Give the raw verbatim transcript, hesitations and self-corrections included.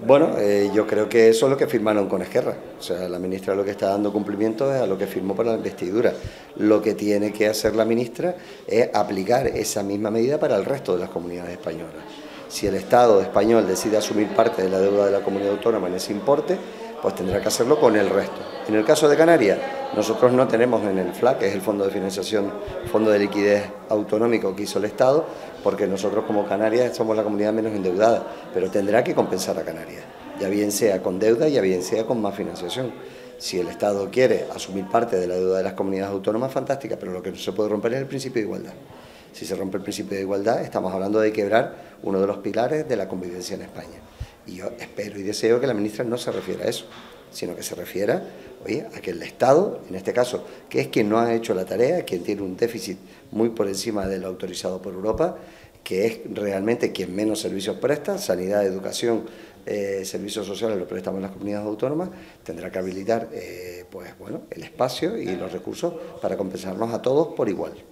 Bueno, eh, yo creo que eso es lo que firmaron con Esquerra. O sea, la ministra lo que está dando cumplimiento es a lo que firmó para la investidura. Lo que tiene que hacer la ministra es aplicar esa misma medida para el resto de las comunidades españolas. Si el Estado español decide asumir parte de la deuda de la comunidad autónoma en ese importe, pues tendrá que hacerlo con el resto. En el caso de Canarias, nosotros no tenemos en el F L A, que es el Fondo de Financiación, Fondo de Liquidez Autonómico que hizo el Estado, porque nosotros como Canarias somos la comunidad menos endeudada, pero tendrá que compensar a Canarias, ya bien sea con deuda, ya bien sea con más financiación. Si el Estado quiere asumir parte de la deuda de las comunidades autónomas, fantástica, pero lo que no se puede romper es el principio de igualdad. Si se rompe el principio de igualdad, estamos hablando de quebrar uno de los pilares de la convivencia en España. Y yo espero y deseo que la ministra no se refiera a eso, sino que se refiera, oye, a que el Estado, en este caso, que es quien no ha hecho la tarea, quien tiene un déficit muy por encima de lo autorizado por Europa, que es realmente quien menos servicios presta, sanidad, educación, eh, servicios sociales lo prestamos en las comunidades autónomas, tendrá que habilitar eh, pues, bueno, el espacio y los recursos para compensarnos a todos por igual.